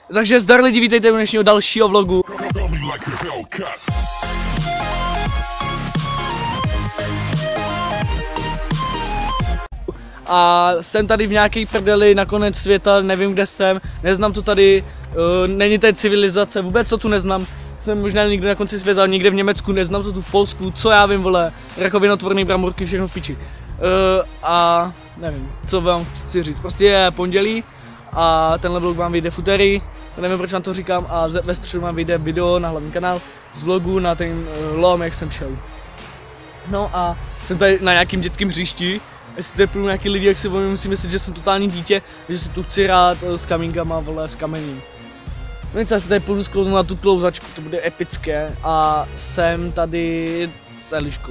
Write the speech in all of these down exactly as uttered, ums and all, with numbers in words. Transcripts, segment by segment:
Takže zdar lidi, vítejte u dnešního dalšího vlogu. A jsem tady v nějaké prdeli na konec světa, nevím kde jsem, neznám to tady, uh, není tady civilizace, vůbec co tu neznám. Jsem možná někde na konci světa, někde v Německu, neznám to tu v Polsku, co já vím, vole, rakovinotvorný bramburky, všechno v piči. Uh, a nevím, co vám chci říct, prostě je pondělí a tenhle vlog vám vyjde v úterý, nevím proč vám to říkám, a ve středu vám vyjde video na hlavní kanál z vlogu na ten uh, lom, jak jsem šel. No a jsem tady na nějakým dětském hřišti. Jestli tady půjdu nějaký lidi, jak si musím myslet, že jsem totální dítě, že si tu chci rád s kamínkama, vole, s kamením. No nic, já si tady půjdu sklouznout na tu klouzačku, to bude epické. A jsem tady s Eliškou.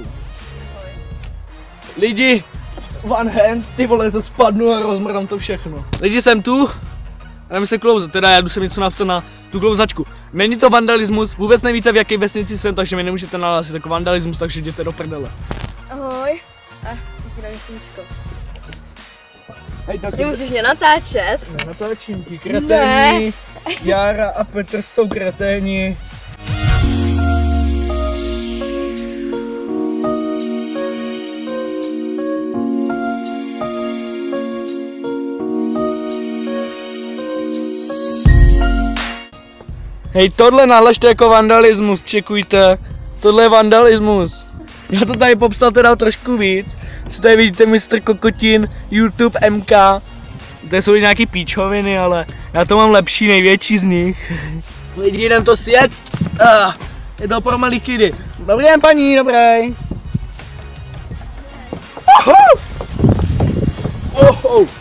Lidi! One hand, ty vole, to spadnu a rozmrdám to všechno. Lidi, jsem tu a jdeme se klouzat, teda já jdu sem něco napsat na tu klouzačku. Není to vandalismus, vůbec nevíte, v jaké vesnici jsem, takže mi nemůžete nahlásit jako vandalismus, takže jděte do prdele. Ahoj. Ah, tady sluníčko. Hej, tak ty musíš mě natáčet. Ne, natáčím ti, kreténi. Jára a Petr jsou kreténi. Hej, tohle nahlašte jako vandalismus, čekujte. Tohle je vandalismus. Já to tady popsal teda trošku víc. Si tady vidíte mistr Kokotin, YouTube M K. To jsou nějaký píčoviny, ale já to mám lepší, největší z nich. Lidi, jdem to sjet. Uh, je to pro malý kidy. Dobrý den, paní, dobrý. Oho! Oho!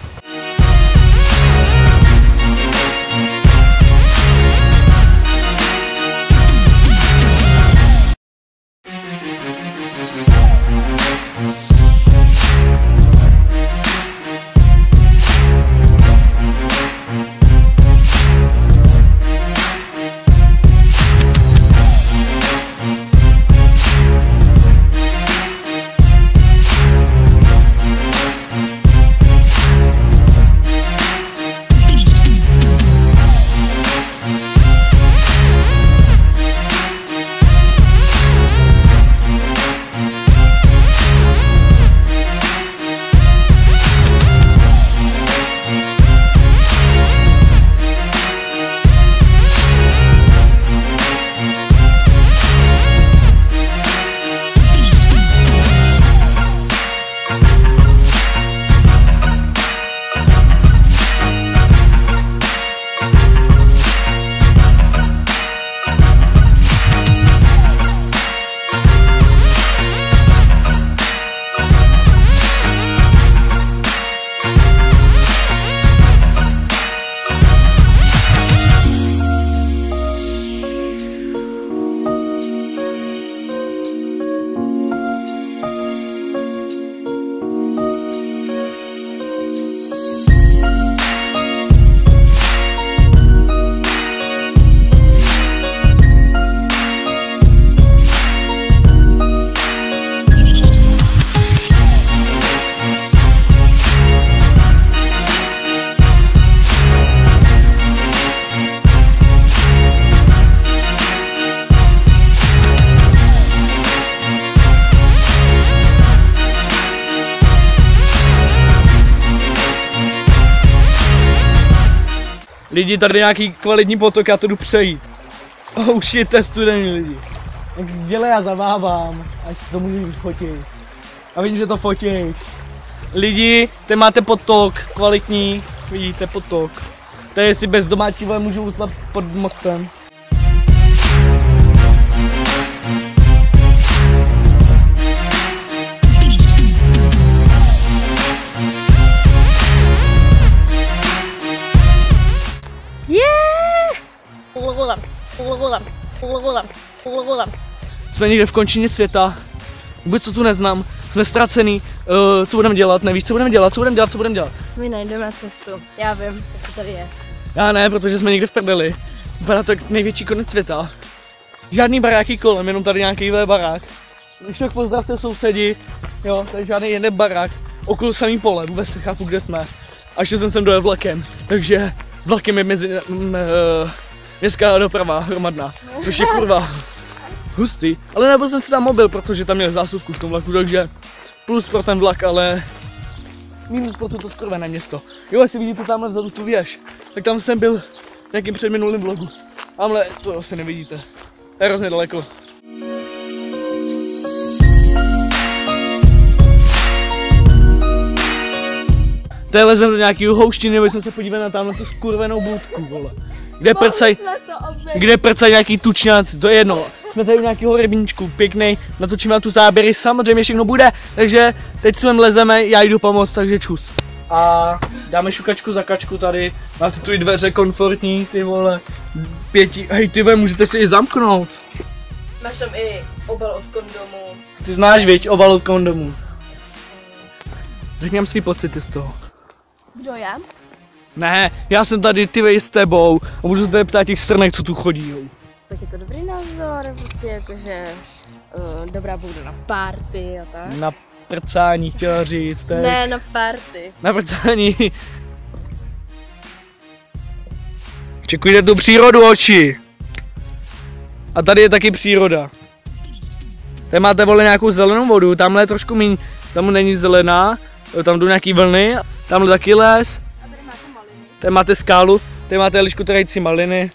Lidi, tady nějaký kvalitní potok, já to jdu přejít. Oh, už je studený, lidi. Tak dělej, já zamávám, ať to můžu fotit. A vidím, že to fotíš. Lidi, tady máte potok, kvalitní, vidíte potok. Tady si bez domácí vole můžu uslat pod mostem. Jsme někde v končině světa, vůbec co tu neznám, jsme ztracený, uh, co budeme dělat, nevíš co budeme dělat, co budeme dělat, co budeme dělat. My najdeme cestu, já vím, jak to tady je. Já ne, protože jsme někde v prdeli, vypadá to jak největší konec světa. Žádný baráky kolem, jenom tady nějaký barák. Když tak pozdravte sousedi, jo, tady žádný jeden barák, okolo samý pole, vůbec nechápu, kde jsme. A šel jsem sem dojel vlakem, takže vlakem je mezi, m, uh, městská doprava hromadná, což je kurva hustý. Ale nebyl jsem si tam mobil, protože tam měl zásuvku v tom vlaku, takže plus pro ten vlak, ale minus pro toto skurvené město. Jo, jestli vidíte tamhle vzadu tu věž, tak tam jsem byl v nějakým předminulým vlogu. Tamhle to asi nevidíte, je hrozně daleko. Tady lezem do nějakého houštiny, aby jsme se podívali na tamhle tu skurvenou budku, vole. Kde prcaj, kde prcaj nějaký tučňáci, to je jedno. Jsme tady u nějakého rybníčku, pěkný, natočíme na tu záběry, samozřejmě všechno bude, takže teď jsme lezeme, já jdu pomoct, takže čus. A dáme šukačku za kačku tady, máte tu i dveře komfortní, ty vole, pěti, hej ty vole, můžete si i zamknout. Máš tam i obal od kondomu. Ty znáš, viď, obal od kondomu. Řekni nám svý pocity z toho. Kdo já? Ne, já jsem tady ty vej s tebou a budu se tady ptát těch srnek, co tu chodí. Jo. Tak je to dobrý názor, prostě jakože uh, dobrá bude na party a tak. Na prcání chtěla říct, tak. Ne, na party. Na prcání. Čekujte tu přírodu, oči. A tady je taky příroda. Tady máte, vole, nějakou zelenou vodu, tamhle je trošku míň, tam není zelená, tam jdou nějaký vlny, tamhle taky les. A tady máte maliny. Tady máte skálu, tady máte Elišku trající maliny.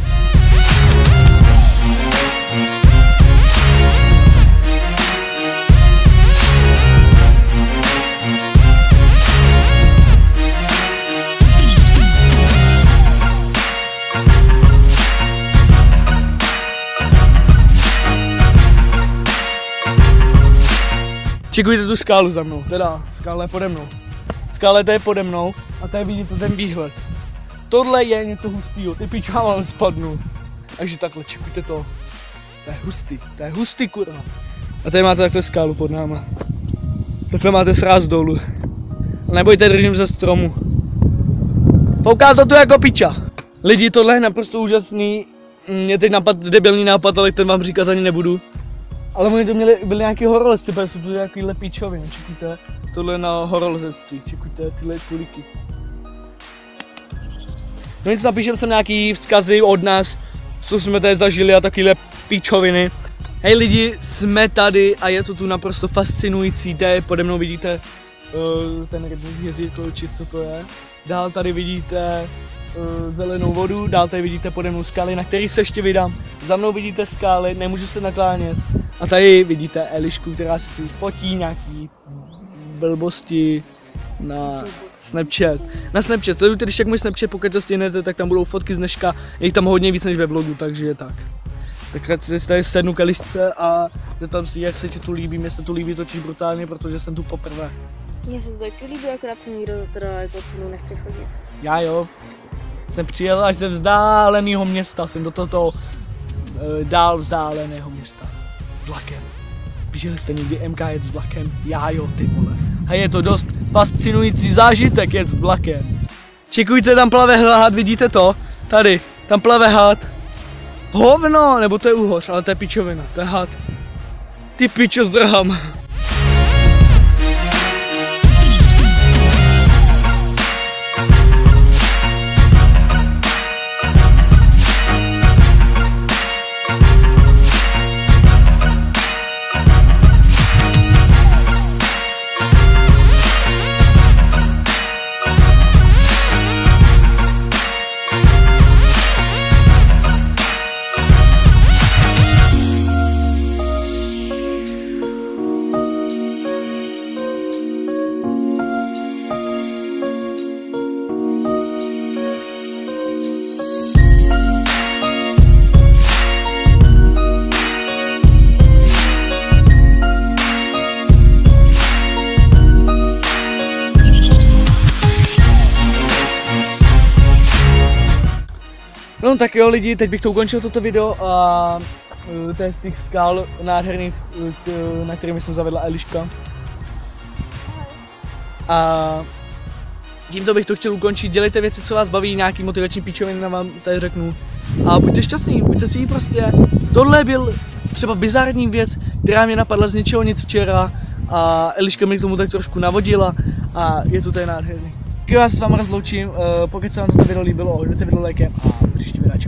Čekujte tu skálu za mnou, teda skála je pode mnou. Skála je pode mnou a tady vidíte ten výhled. Tohle je něco hustýho, ty pičo, já vám spadnu. Takže takhle, čekujte to. To je hustý, to je hustý, kurva. A tady máte takhle skálu pod náma. Takhle máte sráz dolů. A nebojte, držím ze stromu. Fouká to tu jako piča. Lidi, tohle je naprosto úžasný. Mě teď napad debilní nápad, ale ten vám říkat ani nebudu. Ale oni to měli, byli nějaký horolezci, protože jsou to nějakýhle píčoviny, čekujte. Tohle je na horolezectví, čekujte, tyhle kuliky. No nic, napíšem sem nějaký vzkazy od nás, co jsme tady zažili a takovýhle píčoviny. Hej lidi, jsme tady a je to tu naprosto fascinující, tady pode mnou vidíte uh, ten rybník jezírko, či co to je. Dál tady vidíte uh, zelenou vodu, dál tady vidíte pode mnou skály, na který se ještě vydám. Za mnou vidíte skály, nemůžu se naklánět. A tady vidíte Elišku, která si tu fotí nějaký blbosti na Snapchat. Na Snapchat, sledujte, když jak můj Snapchat, pokud to stihnete, tak tam budou fotky z dneška, je jich tam hodně víc než ve vlogu, takže tak. Tak si tady sednu k Elišce a zeptám si, jak se ti tu líbí, mně se tu líbí totiž brutálně, protože jsem tu poprvé. Mně se to taky líbí, akorát se nikdo teda jako se mnou nechce chodit. Já jo, jsem přijel až ze vzdáleného města, jsem do tohoto e, dál vzdáleného města. Vlakem. Běželi jste někdy M K jet s vlakem? Já jo, ty vole. A je to dost fascinující zážitek jet s vlakem. Čekujte, tam plave had, vidíte to? Tady, tam plave had. Hovno, nebo to je uhoř, ale to je pičovina, to je had. Ty pičo, zdrhám. No tak jo lidi, teď bych to ukončil toto video a uh, to je z těch skál nádherných, uh, na kterými jsem zavedla Eliška. A tímto bych to chtěl ukončit, dělejte věci, co vás baví, nějaký motivační píčoviny vám tady řeknu. A buďte šťastní, buďte si prostě. Tohle byl třeba bizarní věc, která mě napadla z ničeho nic včera a Eliška mi k tomu tak trošku navodila a je to tady nádherný. Já se s vámi rozloučím, uh, pokud se vám toto video líbilo, hodnoťte video lajkem a příští video.